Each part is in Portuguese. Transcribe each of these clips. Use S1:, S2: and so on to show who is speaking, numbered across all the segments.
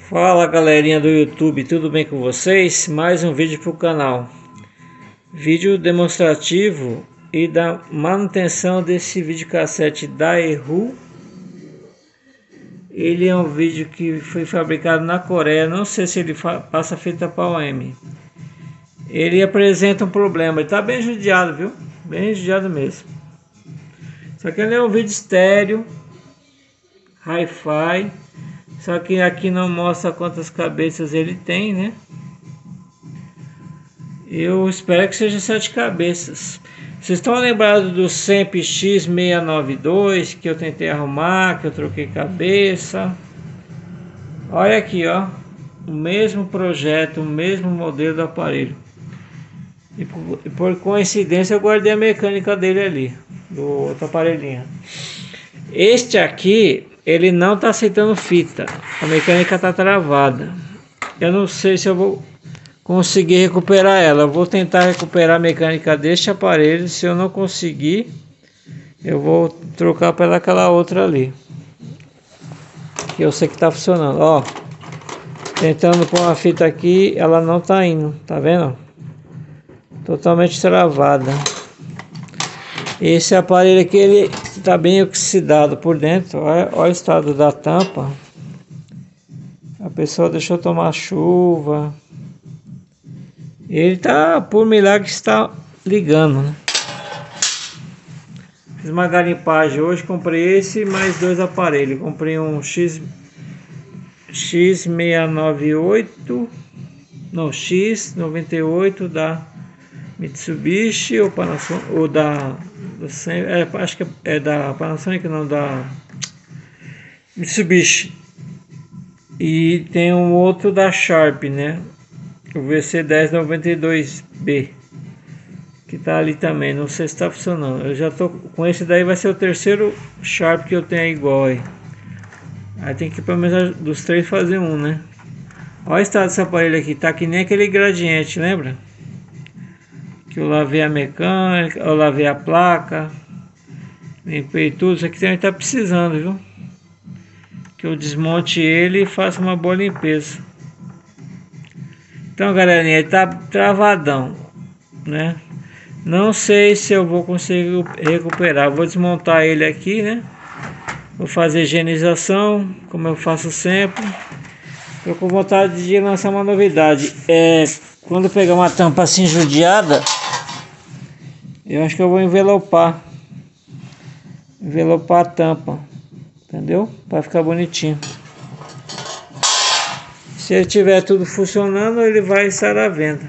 S1: Fala galerinha do YouTube, tudo bem com vocês? Mais um vídeo para o canal. Vídeo demonstrativo e da manutenção desse videocassete Daewoo. Ele é um vídeo que foi fabricado na Coreia, não sei se ele passa fita PAL-M. Ele apresenta um problema, ele está bem judiado, viu? Bem judiado mesmo. Só que ele é um vídeo estéreo, hi-fi. Só que aqui não mostra quantas cabeças ele tem, né? Eu espero que seja 7 cabeças. Vocês estão lembrados do SEMP X692 que eu tentei arrumar, que eu troquei cabeça? Olha aqui, ó. O mesmo projeto, o mesmo modelo do aparelho. E por coincidência eu guardei a mecânica dele ali, do outro aparelhinho. Este aqui, ele não está aceitando fita, a mecânica está travada. Eu não sei se eu vou conseguir recuperar ela. Eu vou tentar recuperar a mecânica deste aparelho. Se eu não conseguir, eu vou trocar pela aquela outra ali, que eu sei que está funcionando. Ó, tentando pôr uma fita aqui, ela não está indo, tá vendo? Totalmente travada. Esse aparelho aqui, ele está bem oxidado por dentro. Olha o estado da tampa. A pessoa deixou tomar chuva. Ele tá, por milagre, está ligando, né? Fiz uma garimpagem hoje, comprei esse e mais 2 aparelhos. Comprei um X698, não, X98 da Mitsubishi ou Panasonic, ou da acho que é da Panasonic, não, da Mitsubishi. E tem um outro da Sharp, né? O VC1092B, que tá ali também. Não sei se está funcionando. Eu já tô com esse daí, vai ser o terceiro Sharp que eu tenho igual aí. Aí tem que pelo menos dos 3 fazer um, né? Olha o estado desse aparelho aqui, tá que nem aquele Gradiente, lembra? Que eu lavei a mecânica, eu lavei a placa, limpei tudo. Isso aqui também tá precisando, viu? Que eu desmonte ele e faça uma boa limpeza. Então, galerinha, ele tá travadão, né? Não sei se eu vou conseguir recuperar. Vou desmontar ele aqui, né? Vou fazer higienização, como eu faço sempre. Tô com vontade de lançar uma novidade. Quando pegar uma tampa assim judiada, eu acho que eu vou envelopar a tampa, entendeu? Para ficar bonitinho. Se ele tiver tudo funcionando, ele vai estar à venda.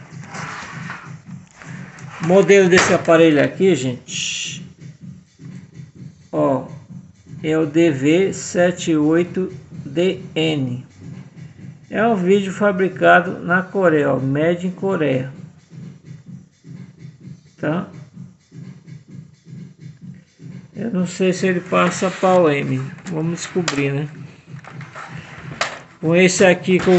S1: O modelo desse aparelho aqui, gente, ó, é o DV78DN. É um vídeo fabricado na Coreia, ó, Made in Coreia, tá? Eu não sei se ele passa PAL-M, vamos descobrir, né? Com esse aqui, com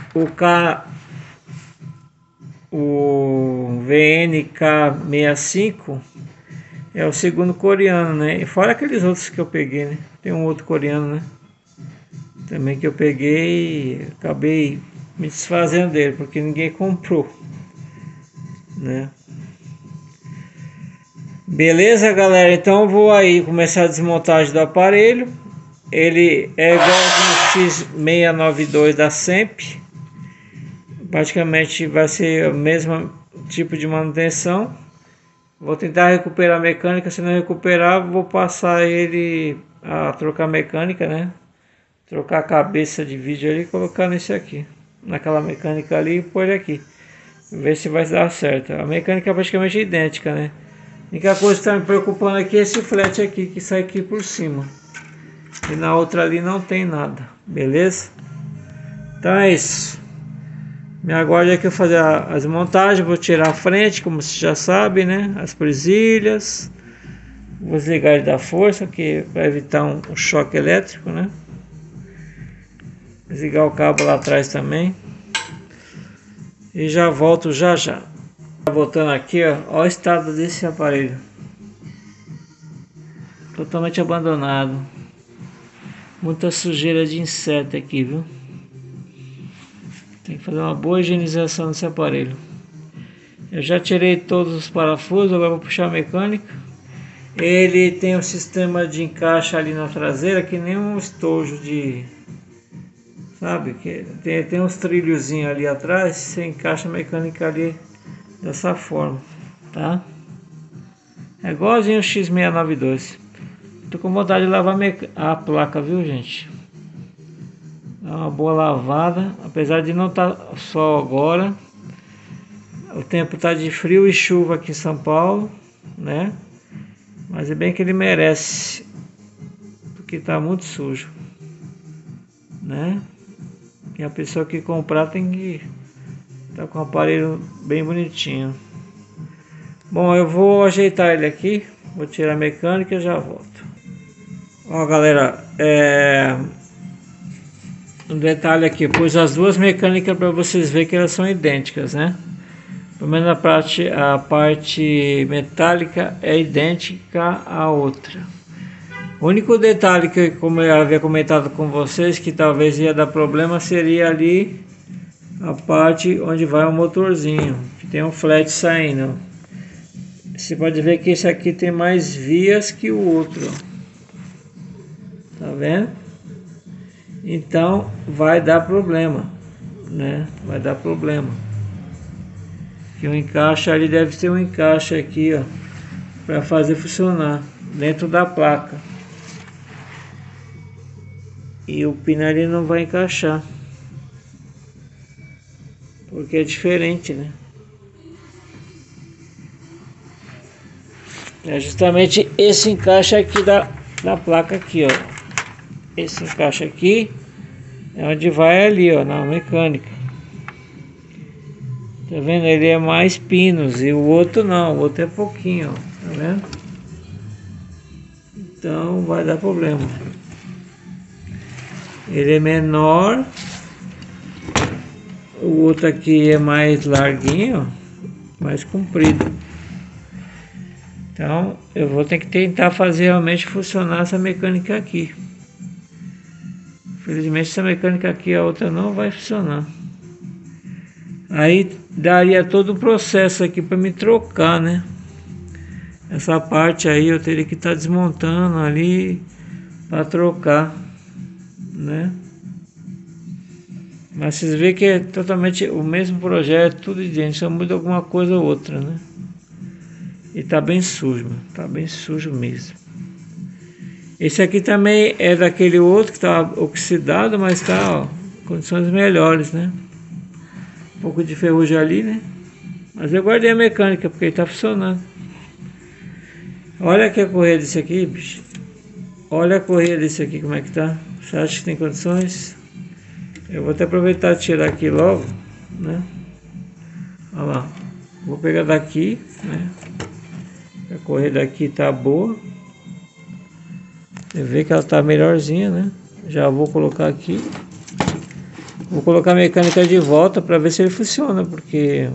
S1: o VNK65, é o segundo coreano, né? E fora aqueles outros que eu peguei, né? Tem um outro coreano, né? Também que eu peguei e acabei me desfazendo dele, porque ninguém comprou, né? Beleza, galera? Então eu vou aí começar a desmontagem do aparelho. Ele é igual ao X692 da SEMP. Praticamente vai ser o mesmo tipo de manutenção. Vou tentar recuperar a mecânica. Se não recuperar, vou passar ele a trocar mecânica, né? Trocar a cabeça de vídeo ali e colocar nesse aqui, naquela mecânica ali, e pôr ele aqui. Ver se vai dar certo. A mecânica é praticamente idêntica, né? A única coisa que está me preocupando aqui é esse flat aqui que sai aqui por cima. E na outra ali não tem nada, beleza? Então é isso. Me aguarde aqui eu fazer a desmontagem. Vou tirar a frente, como você já sabe, né? As presilhas. Vou desligar ele da força, que para evitar um choque elétrico, né? Desligar o cabo lá atrás também. E já volto já já. Voltando aqui, ó. Olha o estado desse aparelho. Totalmente abandonado. Muita sujeira de inseto aqui, viu? Tem que fazer uma boa higienização desse aparelho. Eu já tirei todos os parafusos, agora vou puxar a mecânica. Ele tem um sistema de encaixe ali na traseira, que nem um estojo de... Sabe? Que tem uns trilhozinhos ali atrás, você encaixa a mecânica ali dessa forma, tá? É igualzinho o X692. Tô com vontade de lavar a placa, viu, gente? Dá uma boa lavada, apesar de não estar sol agora. O tempo tá de frio e chuva aqui em São Paulo, né? Mas é bem que ele merece, porque tá muito sujo, né? E a pessoa que comprar tem que tá com o aparelho bem bonitinho. Bom, eu vou ajeitar ele aqui, vou tirar a mecânica e já volto. Ó, galera, um detalhe aqui, pus as duas mecânicas para vocês verem que elas são idênticas, né? Pelo menos a parte metálica é idêntica à outra. O único detalhe que, como eu havia comentado com vocês, que talvez ia dar problema, seria ali a parte onde vai o motorzinho, que tem um flat saindo. Você pode ver que esse aqui tem mais vias que o outro. Tá vendo? Então vai dar problema, né? Vai dar problema. Que o encaixe ali deve ter um encaixe aqui, ó, para fazer funcionar dentro da placa. E o pino ali não vai encaixar, porque é diferente, né? É justamente esse encaixe aqui da placa aqui, ó. Esse encaixe aqui é onde vai ali, ó, na mecânica. Tá vendo? Ele é mais pinos e o outro não, o outro é pouquinho, ó. Tá vendo? Então vai dar problema. Ele é menor, o outro aqui é mais larguinho, mais comprido. Então eu vou ter que tentar fazer realmente funcionar essa mecânica aqui. Infelizmente essa mecânica aqui, a outra não vai funcionar. Aí daria todo o processo aqui para me trocar, né? Essa parte aí eu teria que estar desmontando ali para trocar, né? Mas vocês veem que é totalmente o mesmo projeto, tudo idêntico, só muda alguma coisa ou outra, né? E tá bem sujo, tá bem sujo mesmo. Esse aqui também é daquele outro que tá oxidado, mas tá, ó, condições melhores, né? Um pouco de ferrugem ali, né? Mas eu guardei a mecânica porque ele tá funcionando. Olha aqui a correia desse aqui, bicho. Olha a correia desse aqui, como é que tá. Você acha que tem condições? Eu vou até aproveitar e tirar aqui logo, né? Olha lá. Vou pegar daqui, né? A correia daqui tá boa. Você vê que ela tá melhorzinha, né? Já vou colocar aqui. Vou colocar a mecânica de volta para ver se ele funciona, porque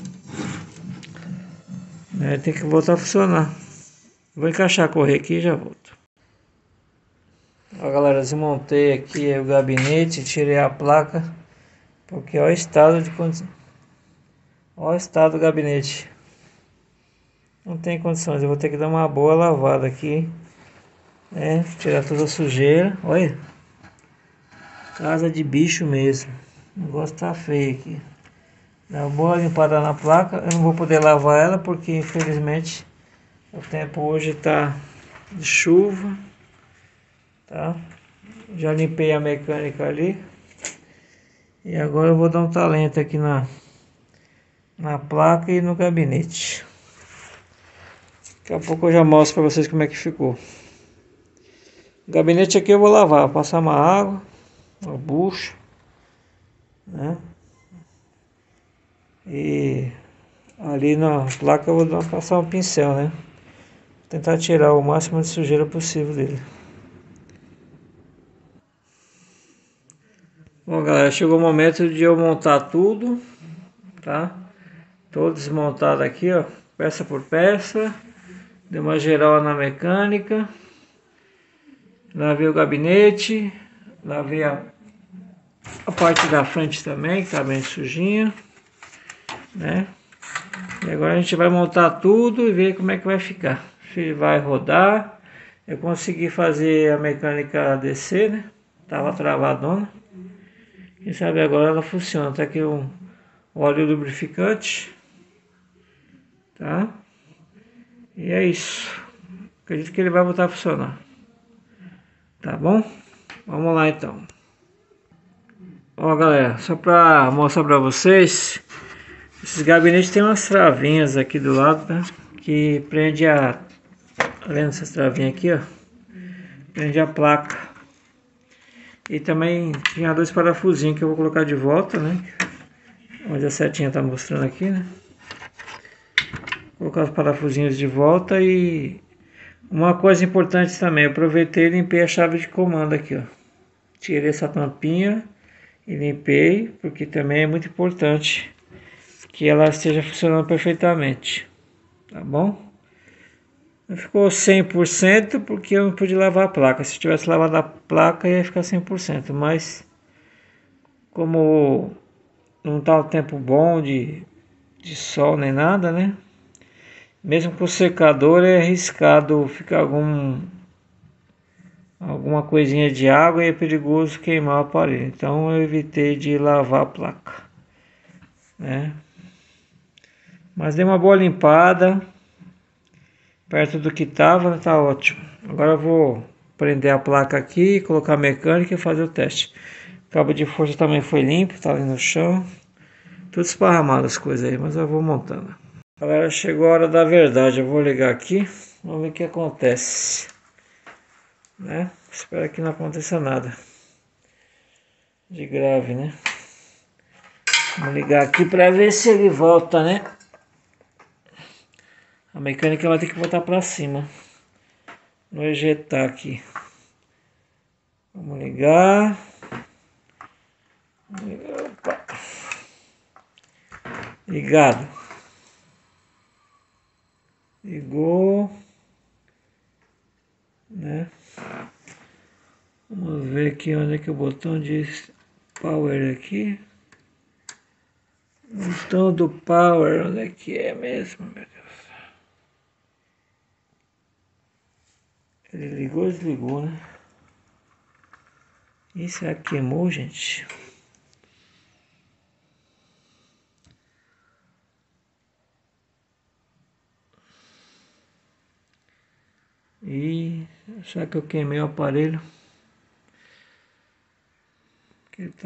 S1: tem que voltar a funcionar. Vou encaixar a correia aqui e já volto. Ó, galera, desmontei aqui o gabinete, tirei a placa, porque olha o estado de condição. Olha o estado do gabinete. Não tem condições, eu vou ter que dar uma boa lavada aqui, né? Tirar toda a sujeira. Olha, casa de bicho mesmo. O negócio tá feio aqui. Dá uma boa limpada na placa. Eu não vou poder lavar ela porque infelizmente o tempo hoje tá de chuva, tá? Já limpei a mecânica ali. E agora eu vou dar um talento aqui na placa e no gabinete. Daqui a pouco eu já mostro para vocês como é que ficou. O gabinete aqui eu vou lavar, passar uma água, uma bucha, né? E ali na placa eu vou passar um pincel, né? Tentar tirar o máximo de sujeira possível dele. Bom, galera, chegou o momento de eu montar tudo, tá? Todo desmontado aqui, ó, peça por peça. Dei uma geral na mecânica. Lavei o gabinete, lavei a parte da frente também, que tá bem sujinha, né? E agora a gente vai montar tudo e ver como é que vai ficar. Se ele vai rodar. Eu consegui fazer a mecânica descer, né? Tava travadona. Quem sabe agora ela funciona. Tá aqui o óleo lubrificante, tá? E é isso. Acredito que ele vai voltar a funcionar. Tá bom? Vamos lá então. Ó galera, só pra mostrar pra vocês, esses gabinetes tem umas travinhas aqui do lado, tá? Que prende além dessas travinhas aqui, ó, prende a placa. E também tinha dois parafusinhos que eu vou colocar de volta, né? Onde a setinha tá mostrando aqui, né? Vou colocar os parafusinhos de volta e uma coisa importante também, aproveitei e limpei a chave de comando aqui, ó. Tirei essa tampinha e limpei, porque também é muito importante que ela esteja funcionando perfeitamente, tá bom? Não ficou 100% porque eu não pude lavar a placa. Se tivesse lavado a placa ia ficar 100%, mas como não tá um tempo bom de sol nem nada, né? Mesmo com o secador é arriscado ficar alguma coisinha de água e é perigoso queimar o aparelho. Então eu evitei de lavar a placa, né? Mas dei uma boa limpada perto do que tava, né? Tá ótimo. Agora eu vou prender a placa aqui, colocar a mecânica e fazer o teste. O cabo de força também foi limpo, tá ali no chão. Tudo esparramado as coisas aí, mas eu vou montando. Galera, chegou a hora da verdade. Eu vou ligar aqui, vamos ver o que acontece, né? Espero que não aconteça nada de grave, né? Vamos ligar aqui para ver se ele volta, né? A mecânica vai ter que botar para cima. Vou ejetar aqui. Vamos ligar. Opa. Ligado. Ligou, né? Vamos ver aqui onde é que o botão diz power aqui. O botão do power, onde é que é mesmo, meu Deus? Ele ligou e desligou, né? Isso será que queimou, gente? E será que eu queimei o aparelho? Que tá...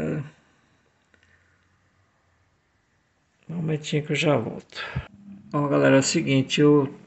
S1: Um momentinho que eu já volto. Ó galera, é o seguinte,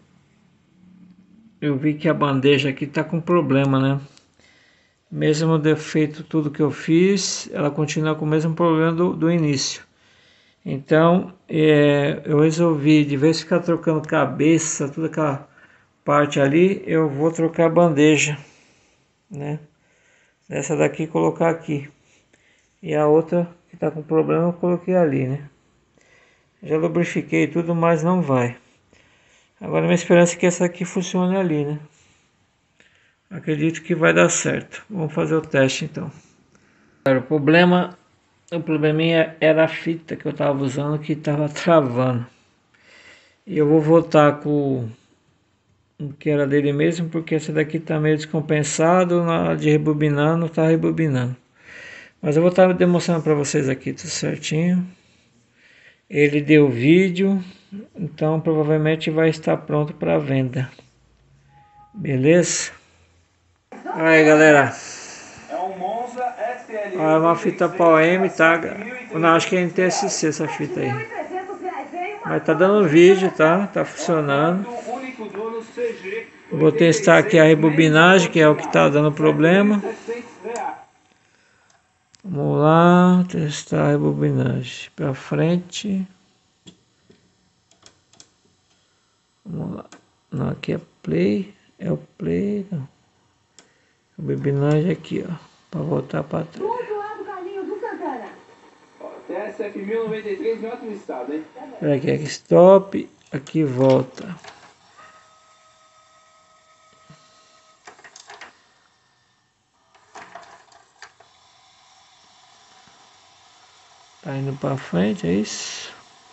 S1: eu vi que a bandeja aqui tá com problema, né? Mesmo eu ter feito tudo que eu fiz, ela continua com o mesmo problema do início. Então, eu resolvi, de vez em ficar trocando cabeça, toda aquela parte ali, eu vou trocar a bandeja, né? Essa daqui colocar aqui. E a outra que está com problema eu coloquei ali, né? Já lubrifiquei tudo, mas não vai. Agora minha esperança é que essa aqui funcione ali, né? Acredito que vai dar certo. Vamos fazer o teste então. O probleminha era a fita que eu estava usando que estava travando. E eu vou voltar com o que era dele mesmo, porque essa daqui está meio descompensado, na hora de rebobinar não está rebobinando. Mas eu vou estar demonstrando para vocês aqui tudo certinho. Ele deu vídeo, então provavelmente vai estar pronto para venda. Beleza? Aí galera, é uma fita PAL-M, tá? Não, acho que é NTSC essa fita aí. Mas tá dando vídeo, tá? Tá funcionando. Vou testar aqui a rebobinagem, que é o que tá dando problema. Vamos lá, testar a rebobinagem para frente. Vamos lá. Não, aqui é play, é o play, não. Rebobinagem aqui, ó, para voltar para trás. TSF 1093 em ótimo estado, hein? Aqui é stop, aqui volta. Tá indo para frente, é isso?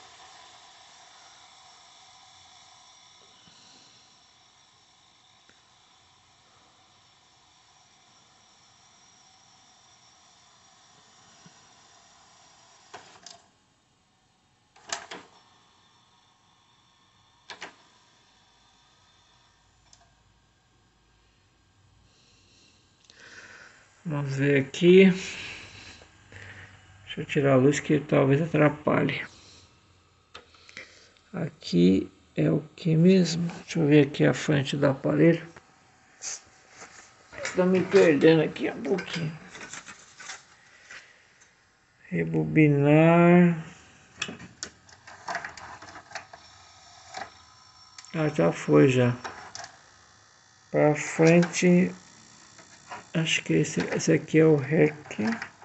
S1: Vamos ver aqui. Deixa eu tirar a luz que talvez atrapalhe. Aqui é o que mesmo? Deixa eu ver aqui a frente do aparelho. Estou me perdendo aqui um pouquinho. Rebobinar. Ah, já foi já. Para frente. Acho que esse aqui é o REC.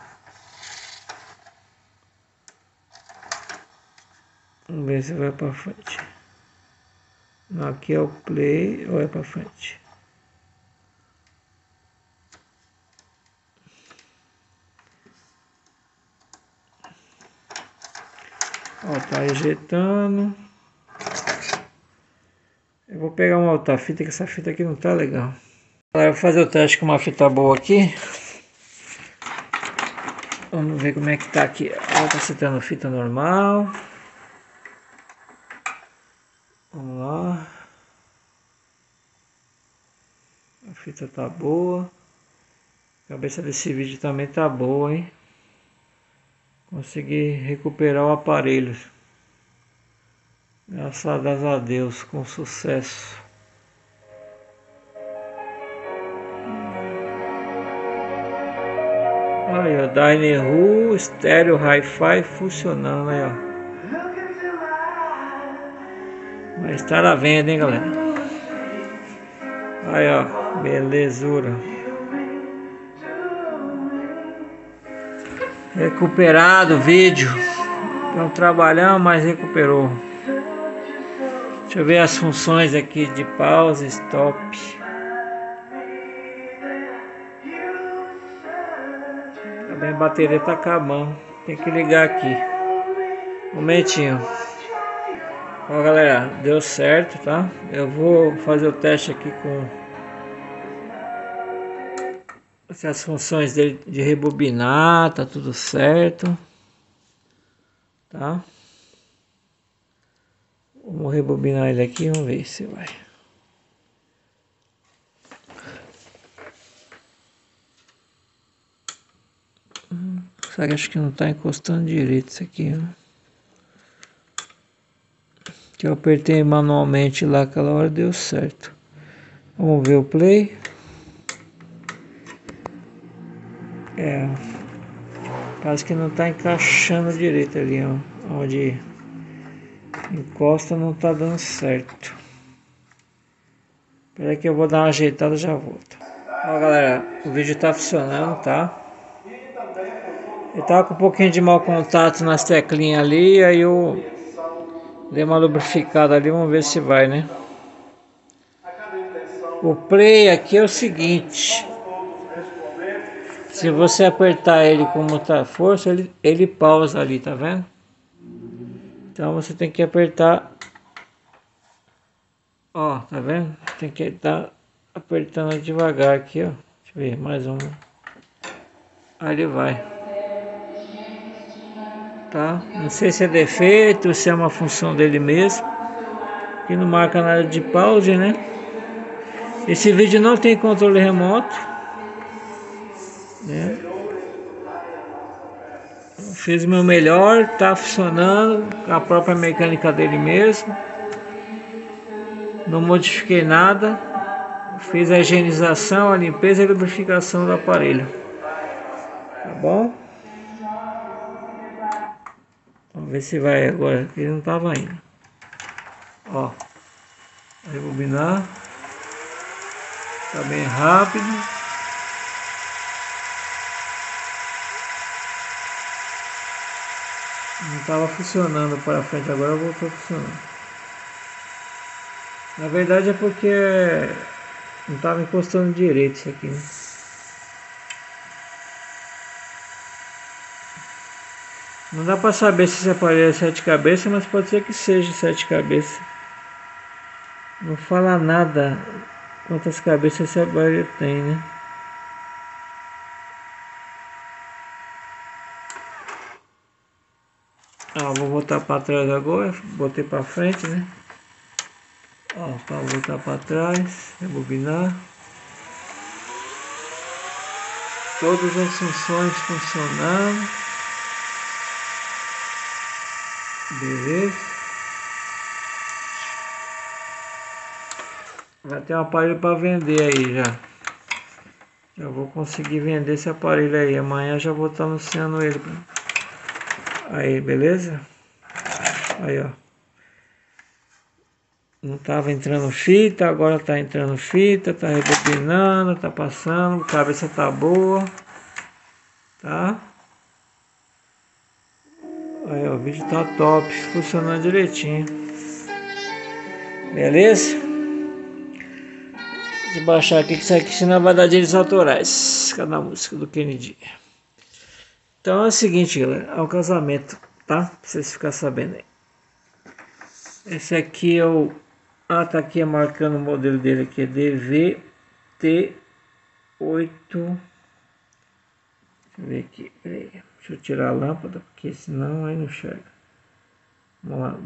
S1: Vamos ver se vai para frente. Não, aqui é o play ou é para frente. Ó, tá ejetando. Eu vou pegar uma outra fita, que essa fita aqui não tá legal. Agora eu vou fazer o teste com uma fita boa aqui. Vamos ver como é que tá aqui. Ela tá citando fita normal. Vamos lá. A fita tá boa. A cabeça desse vídeo também tá boa, hein? Consegui recuperar o aparelho. Graças a Deus, com sucesso. Aí, ó, Dynahu, estéreo Hi-Fi funcionando aí, ó. Mas tá à venda, hein, galera? Aí, ó, belezura. Recuperado o vídeo. Não trabalhamos, mas recuperou. Deixa eu ver as funções aqui de pause, stop. Também a bateria tá acabando. Tem que ligar aqui. Um momentinho. Ó, galera, deu certo, tá? Eu vou fazer o teste aqui com as funções dele de rebobinar, tá tudo certo, tá? Vamos rebobinar ele aqui, vamos ver se vai. Só que acho que não tá encostando direito isso aqui, ó. Que eu apertei manualmente lá aquela hora, deu certo. Vamos ver o play. É, parece que não tá encaixando direito ali, ó. Onde encosta não tá dando certo. Espera que eu vou dar uma ajeitada e já volto. Ó, galera, o vídeo tá funcionando, tá? Ele tava com um pouquinho de mau contato nas teclinhas ali, aí eu dei uma lubrificada ali, vamos ver se vai, né? O play aqui é o seguinte: se você apertar ele com muita força, ele pausa ali, tá vendo? Então você tem que apertar. Ó, tá vendo? Tem que estar apertando devagar aqui, ó. Deixa eu ver, mais um. Aí ele vai. Tá? Não sei se é defeito ou se é uma função dele mesmo. Aqui não marca nada de pause, né? Esse vídeo não tem controle remoto, né? Fiz o meu melhor, tá funcionando, a própria mecânica dele mesmo. Não modifiquei nada. Fiz a higienização, a limpeza e a lubrificação do aparelho. Tá bom? Vamos ver se vai agora, ele não estava indo. Ó, rebobinar. Tá bem rápido. Não estava funcionando para frente, agora voltou a funcionar. Na verdade é porque não estava encostando direito isso aqui, né? Não dá para saber se esse aparelho é 7 cabeças, mas pode ser que seja 7 cabeças. Não fala nada quantas cabeças esse aparelho tem, né? Ó, vou voltar para trás agora, botei para frente, né? Ó, para voltar para trás, rebobinar. Todas as funções funcionando. Beleza. Vai ter um aparelho para vender aí já. Já vou conseguir vender esse aparelho aí. Amanhã já vou estar anunciando ele. Aí, beleza? Aí, ó. Não tava entrando fita, agora tá entrando fita, tá rebobinando, tá passando, a cabeça tá boa. Tá? Aí, ó, o vídeo tá top, funcionando direitinho. Beleza? Vou baixar aqui que isso aqui senão vai dar direitos autorais. Cada música do Kennedy. Então é o seguinte, galera, é o casamento, tá? Pra vocês ficarem sabendo aí. Esse aqui é o... Ah, tá aqui marcando o modelo dele aqui, é DVT8. Deixa eu ver aqui, peraí. Deixa eu tirar a lâmpada, porque senão aí não enxerga. Vamos lá,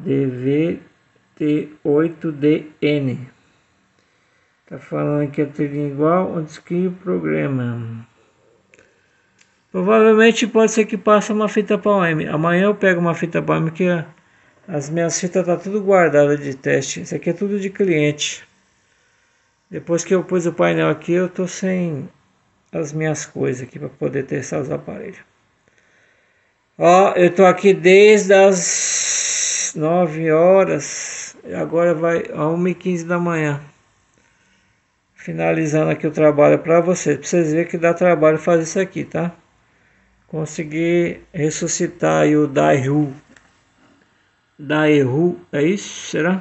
S1: DVT8DN. Tá falando que é trilingual, onde que o programa. Provavelmente pode ser que passe uma fita PAL-M. Amanhã eu pego uma fita PAL-M que as minhas fitas tá tudo guardada de teste. Isso aqui é tudo de cliente. Depois que eu pus o painel aqui, eu tô sem as minhas coisas aqui para poder testar os aparelhos. Ó, eu tô aqui desde as 9 horas. E agora vai a 1h15 da manhã. Finalizando aqui o trabalho para vocês. Pra vocês verem que dá trabalho fazer isso aqui, tá? Consegui ressuscitar aí o Daewoo. Daewoo, é isso? Será?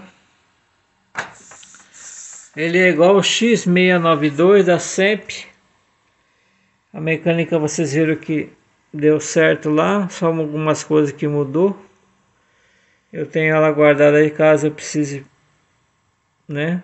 S1: Ele é igual o X692 da SEMP. A mecânica vocês viram que deu certo lá, só algumas coisas que mudou. Eu tenho ela guardada aí caso eu precise, né,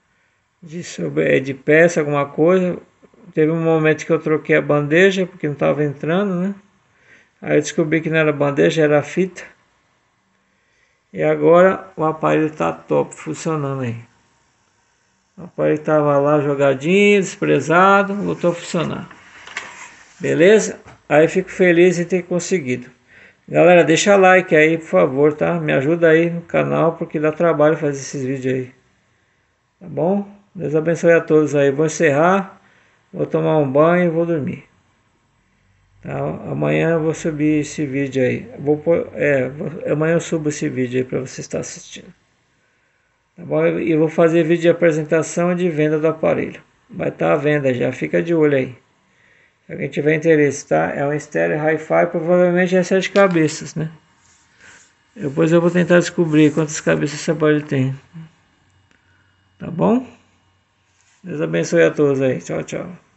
S1: de peça, alguma coisa. Teve um momento que eu troquei a bandeja porque não estava entrando, né? Aí eu descobri que não era bandeja, era fita. E agora o aparelho está top, funcionando aí. O aparelho estava lá jogadinho, desprezado, voltou a funcionar. Beleza? Aí fico feliz em ter conseguido. Galera, deixa like aí, por favor, tá? Me ajuda aí no canal, porque dá trabalho fazer esses vídeos aí. Tá bom? Deus abençoe a todos aí. Vou encerrar, vou tomar um banho e vou dormir. Tá? Amanhã eu vou subir esse vídeo aí. Amanhã eu subo esse vídeo aí para você estar assistindo. Tá bom? E vou fazer vídeo de apresentação e de venda do aparelho. Vai estar à venda já, fica de olho aí. Se alguém tiver interesse, tá? É um estéreo Hi-Fi, provavelmente é 7 cabeças, né? Depois eu vou tentar descobrir quantas cabeças esse aparelho tem. Tá bom? Deus abençoe a todos aí. Tchau, tchau.